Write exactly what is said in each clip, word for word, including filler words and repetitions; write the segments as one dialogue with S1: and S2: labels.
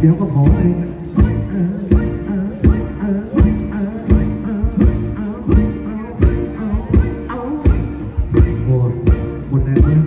S1: ดี๋ยวก็ขอเองโอ้หมดแล้วเนี่ย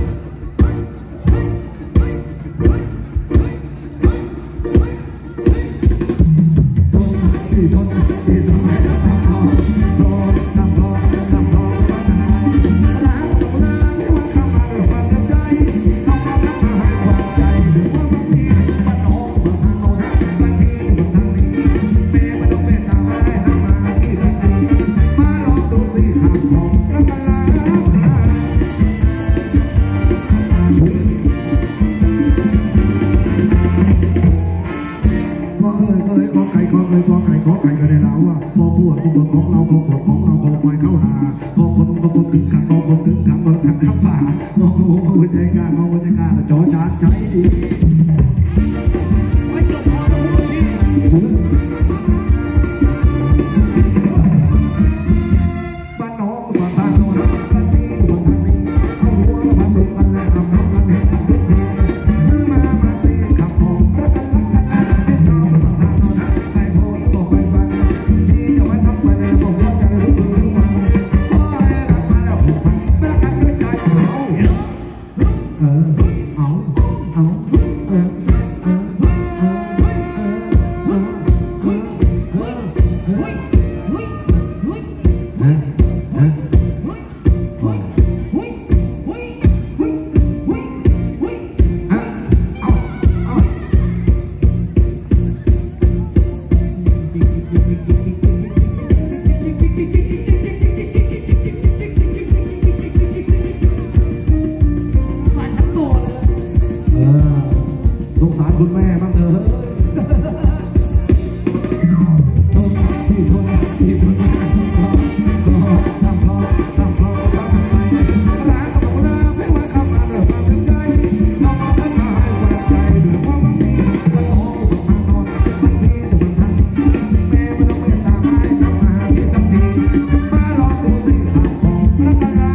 S1: ที่ทนที่ทนไม่ได้ทำทองทองทำทองทำทองล้างตรงน้ำไม่ว่าเข้ามาด้วยความใจเข้ามาแล้วมาให้ความใจหรือว่าบางทีมันออกมาทางโน้นบางทีมันทางนี้แม่ไม่ต้องเป็นตาไม้ทำมาที่ทางนี้มาลองดูสิหากของแล้วมาล้างขอเอ้ยเอ้ยขอไก่ขอเอ้ยขอไก่ขอไก่ก็ได้แล้วว่าพอพูดพูดของเราพอพูดของเราพอปล่อยเข้าหาพอคนพอคนตึงกันพอคนตึงกันพอกันข้าป่ามองหัวหัวใจกล้ามองหัวใจกล้าจอจานใจดีบ้านน้องบ้านทางโน้นบ้านนี้บ้านทางนี้เอาหัวมาตรงกันแล้วเอาน้องกันเห็นทุกทีมือมามาสิขับของรักกันรักกันเด็กน้องบ้านทางโน้นไปโพสบอกไปฟังที่จะวันน้องไปเลยบอกว่าใจรู้ตัวรู้วันโอ้ยรักมาแล้วผูกพันไม่รักกันด้วยใจเอาเออเอาเอาเออเออเออเออเออเออเออเออสงสารคุณแม่บ้างเถอะที่ทนที่ทนก็ทำพอทำพอทำไปร้านเอาละไม่ว่าเข้ามาเรื่องความใจน้องก็มาให้ความใจด้วยความบางทีก็ท้องสุขมานอนบางทีก็บางทันแม่ไม่ต้องเป็นตาไม้ทำมาที่จำดีมาลองดูสิหากของรักกันแล้ว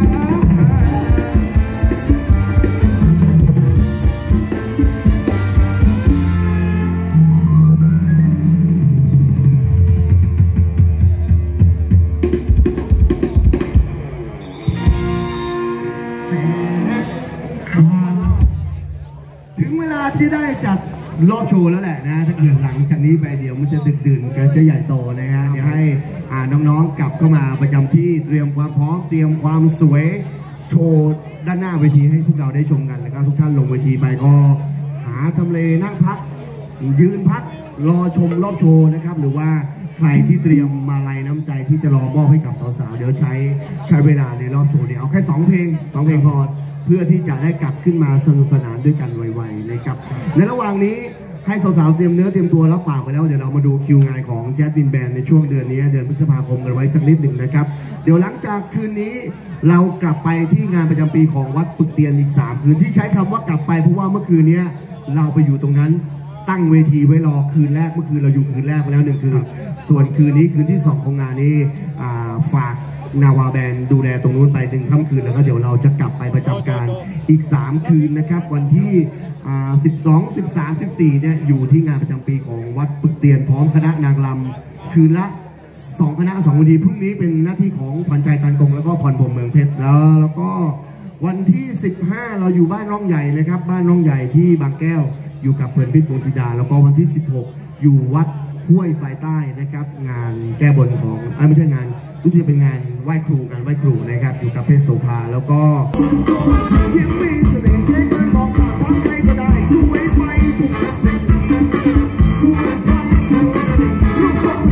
S1: ถึงเวลาที่ได้จัดรอบโชว์แล้วแหละนะถ้าเกิดหลังจากนี้ไปเดี๋ยวมันจะดึกดื่นกันเสียใหญ่โตนะฮะเดี๋ยวให้น้องๆกลับเข้ามาประจำที่เตรียมความพร้อมเตรียมความสวยโชว์ด้านหน้าเวทีให้พวกเราได้ชมกันแล้วก็ทุกท่านลงเวทีไปก็หาทำเลนั่งพักยืนพักรอชมรอบโชว์นะครับหรือว่าใครที่เตรียมมาลัยน้ำใจที่จะรอมอบให้กับสาวๆเดี๋ยวใช้ใช้เวลาในรอบโชว์เนี่ยเอาแค่สองเพลงสองเพลงพอเพื่อที่จะได้กลับขึ้นมาสนุกสนานด้วยกันไวๆนะครับในระหว่างนี้ให้สาวๆเตรียมเนื้อเตรียมตัวรับปากไปแล้วเดี๋ยวเรามาดูคิวงานของแจ๊สบินแบนด์ในช่วงเดือนนี้เดือนพฤษภาคมกันไว้สักนิดหนึ่งนะครับเดี๋ยวหลังจากคืนนี้เรากลับไปที่งานประจำปีของวัดปึกเตียนอีกสามคืนที่ใช้คำว่ากลับไปเพราะว่าเมื่อคืนนี้เราไปอยู่ตรงนั้นตั้งเวทีไว้รอคืนแรกเมื่อคืนเราอยู่คืนแรกไปแล้วหนึ่งคืนส่วนคืนนี้คืนที่สองของงานนี้ฝากนาวาแบนด์ดูแลตรงนู้นไปถึงค่ำคืนแล้วก็เดี๋ยวเราจะกลับไปประจำการอีกสามคืนนะครับวันที่สิบสอง สิบสาม สิบสี่เนี่ยอยู่ที่งานประจำปีของวัดปึกเตียนพร้อมคณะนางรำคืนละสองคณะสองวันทีพรุ่งนี้เป็นหน้าที่ของขวัญใจตันกงแล้วก็พรพรหมเมืองเพชรแล้วแล้วก็วันที่สิบห้าเราอยู่บ้านร่องใหญ่นะครับบ้านร่องใหญ่ที่บางแก้วอยู่กับเพลินพิษวงศ์ธิดาแล้วก็วันที่สิบหกอยู่วัดห้วยสายใต้นะครับงานแก้บนของไม่ใช่งานรู้สึกเป็นงานไหว้ครูงานไหว้ครูนะครับอยู่กับเพชรโสภาแล้วก็ยังมีเสน่ห์ให้กันมองผ่านทางใครก็ได้สวยไปทุกสิ่งสวยไปทุกสิ่งลูกสาว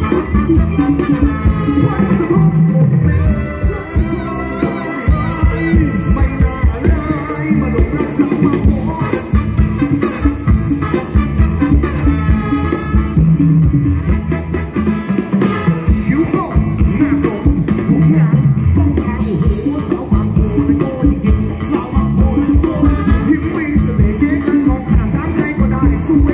S1: วันสะท้อนอกแม่ไม่น่าเลยมาหลงรักสักมาพอส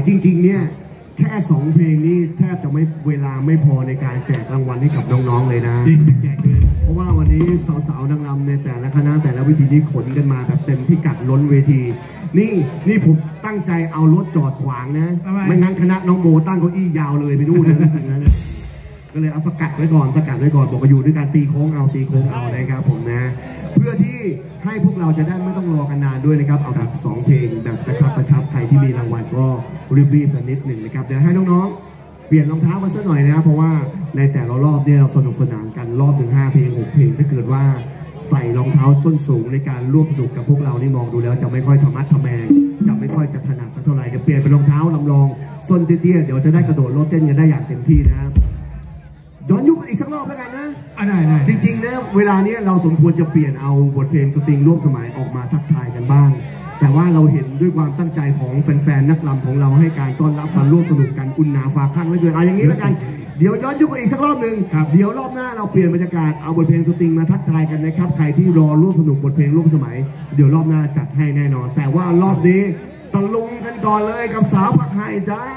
S1: จริงๆเนี่ยแค่สองเพลงนี้แทบจะไม่เวลาไม่พอในการแจกรางวัลให้กับน้องๆเลยนะ
S2: จริงแจกเลย
S1: เพราะว่าวันนี้สาวๆนางรำในแต่ละคณะแต่ละวิธีนี้ขนกันมาแบบเต็มพิกัดล้นเวทีนี่นี่ผมตั้งใจเอารถจอดขวางนะไม่งั้นคณะน้องโบตั้งเก้าอี้ยาวเลยไปนู่นเลยจริงๆนะก็เลยเอาสกัดไว้ก่อนสกัดไว้ก่อนบอกว่าอยู่ด้วยการตีโค้งเอาตีโค้งเอานะครับผมนะเพื่อที่ให้พวกเราจะได้ไม่ต้องรอกันนานด้วยนะครับเอาแบบสองเพลงแบบกระชับกระชับใครที่มีรางวัลก็รีบๆกันนิดหนึ่งนะครับเดี๋ยวให้น้องๆเปลี่ยนรองเท้ากันสักหน่อยนะครับเพราะว่าในแต่ละรอบเนี่ยเราสนุกสนานกันรอบถึงห้าเพลงหกเพลงถ้าเกิดว่าใส่รองเท้าส้นสูงในการร่วมสนุกกับพวกเรานี่มองดูแล้วจะไม่ค่อยธรรมะทแมงจะไม่ค่อยจะถนัดสักเท่าไหร่เดี๋ยวเปลี่ยนเป็นรองเท้าลำลองส้นเตี้ยๆเดี๋ยวจะได้กระโดดโลดเต้นกันได้อย่างเต็มที่นะครับย้อนยุคกันอีกสักรอบแล้วกันนะ
S2: ได้ได้
S1: จริงๆนะเวลานี้เราสมควรจะเปลี่ยนเอาบทเพลงสตริงร่วมสมัยออกมาทักทายกันบ้างแต่ว่าเราเห็นด้วยความตั้งใจของแฟนๆนักรำของเราให้การต้อนรับมาร่วมสนุกกันอุ่นหนาฟ้าข้างไว้เลยเอาอย่างนี้แล้วกันเดี๋ยวย้อนยุคกันอีกสักรอบหนึ่งเดี๋ยวรอบหน้าเราเปลี่ยนบรรยากาศเอาบทเพลงสตริงมาทักทายกันนะครับใครที่รอร่วมสนุกบทเพลงร่วมสมัยเดี๋ยวรอบหน้าจัดให้แน่นอนแต่ว่ารอบนี้ตะลุงกันก่อนเลยกับสาวผักไห่จ้า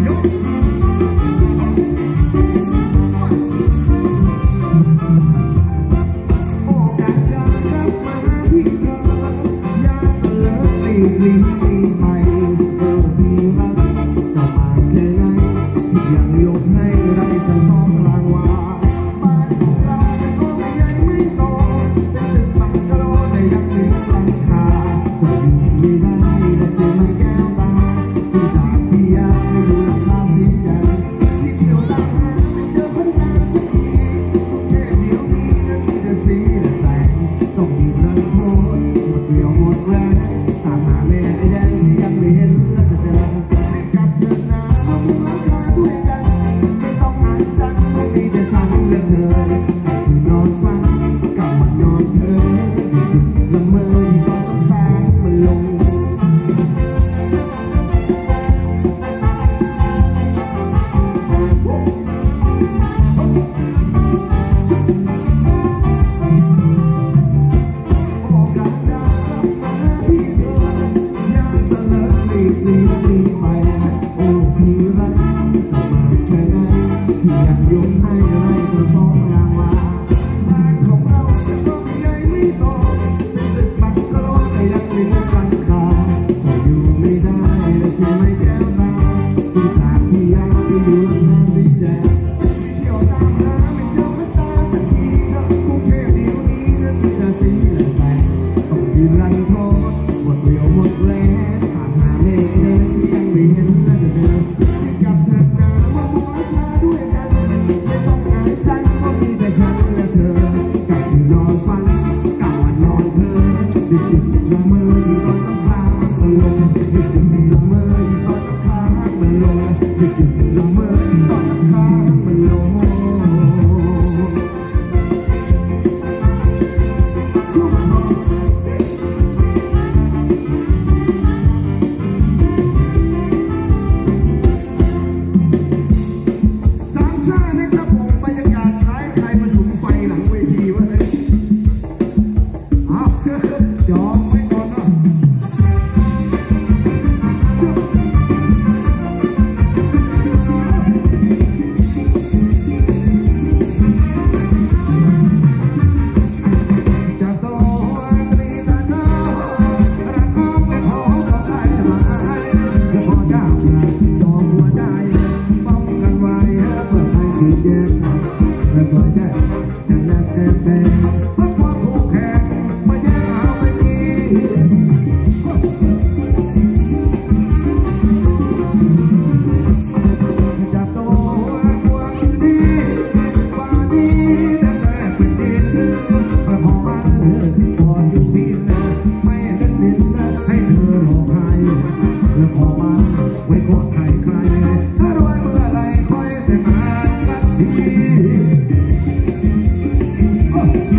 S2: Oh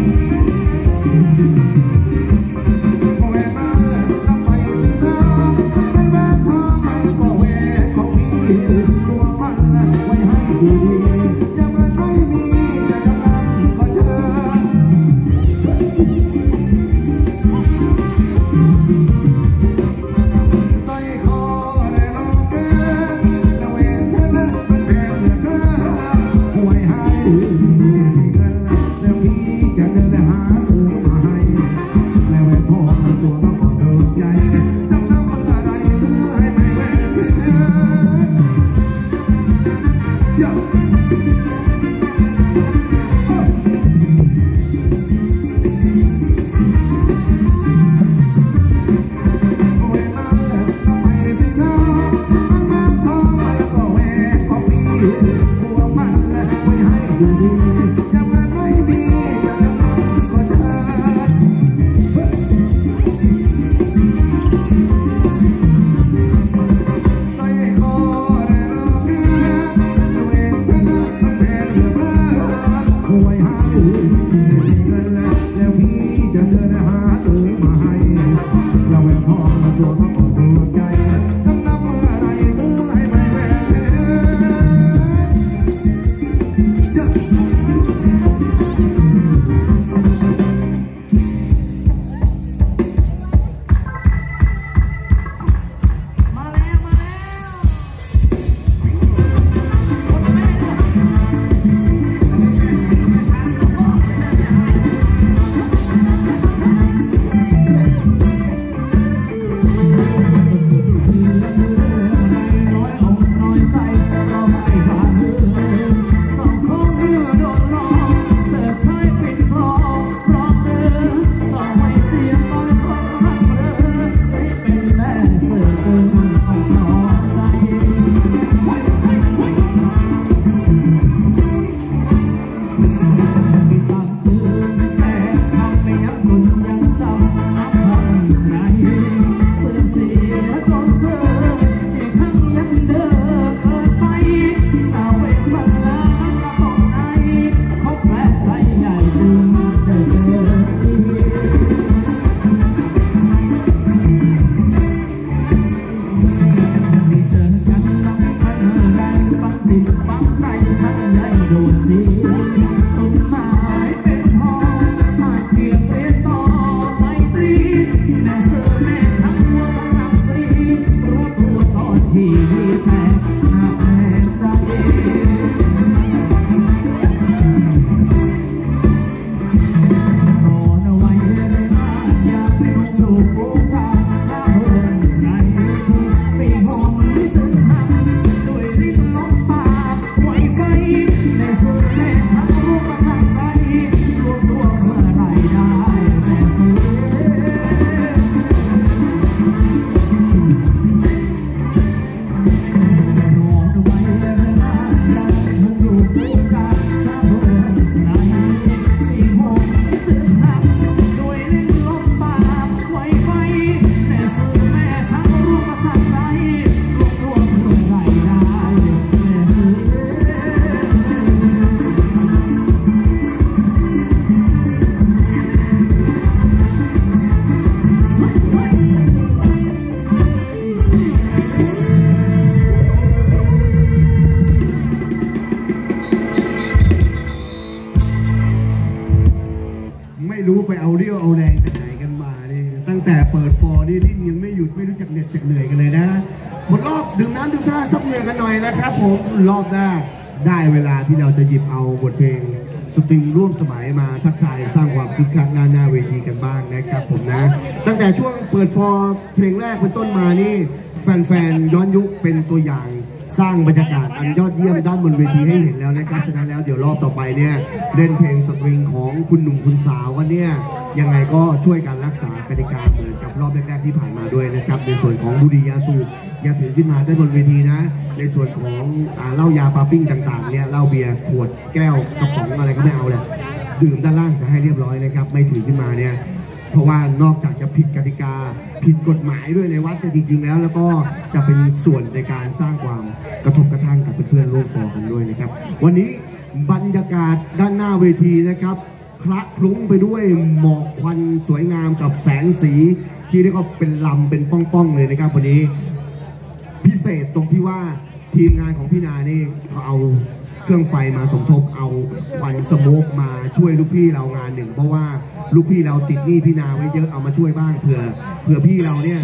S1: เรี่ยวเอาแรงจากไหนกันมานี่ตั้งแต่เปิดฟอร์นี่ดิ้นยังไม่หยุดไม่รู้จักเหน็ดจักเหนื่อยกันเลยนะหมดรอบดื่มน้ำดื่มท่าซับเหนื่อยกันหน่อยนะครับผมรอบหน้าได้เวลาที่เราจะหยิบเอาบทเพลงสตริงร่วมสมัยมาทักทายสร้างความคึกคักหน้าหน้าเวทีกันบ้างนะครับผมนะตั้งแต่ช่วงเปิดฟอร์เพลงแรกเป็นต้นมานี่แฟนๆย้อนยุคเป็นตัวอย่างสร้างบรรยากาศอันยอดเยี่ยมด้านบนเวทีให้เห็นแล้วนะครับฉะนั้นแล้วเดี๋ยวรอบต่อไปเนี่ยเล่นเพลงสตริงของคุณหนุ่มคุณสาวกันเนี่ยยังไงก็ช่วยกันรักษากติกาเหมือนกับรอบแรกๆที่ผ่านมาด้วยนะครับในส่วนของบุหรี่ยาสูบอย่าถือขึ้นมาด้านบนเวทีนะในส่วนของเหล้ายาปาปิ้งต่างๆเนี่ยเหล้าเบียร์ขวดแก้วกระป๋องอะไรก็ไม่เอาเลยดื่มด้านล่างซะให้เรียบร้อยนะครับไม่ถือขึ้นมาเนี่ยเพราะว่านอกจากจะผิดกติกาผิดกฎหมายด้วยในวัดจริงๆแล้วแล้วก็จะเป็นส่วนในการสร้างความกระทบกระทั่งกับเพื่อนๆร่วมฟอร์กันด้วยนะครับวันนี้บรรยากาศด้านหน้าเวทีนะครับคละคลุ้งไปด้วยหมอกควันสวยงามกับแสงสีที่เรียกว่าเป็นลำเป็นป้องๆเลยนะครับวันนี้พิเศษตรงที่ว่าทีมงานของพี่นานี่เขาเอาเครื่องไฟมาสมทบเอาควันสโมกมาช่วยลูกพี่เรางานหนึ่งเพราะว่าลูกพี่เราติดหนี้พี่นาไว้เยอะเอามาช่วยบ้างเผื่อเผื่อพี่เราเนี่ย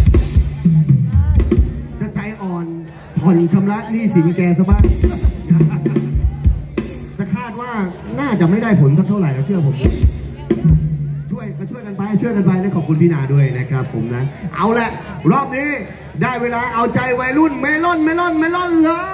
S1: จะใจอ่อนผ่อนชำระหนี้สินแกซะบ้างแต่คาดว่าน่าจะไม่ได้ผลสักเท่าไหร่นะเชื่อผมช่วยก็ช่วยกันไปช่วยกันไปและขอบคุณพี่นาด้วยนะครับผมนะเอาละรอบนี้ได้เวลาเอาใจวัยรุ่นเมลอนเมลอนเมลอนเลย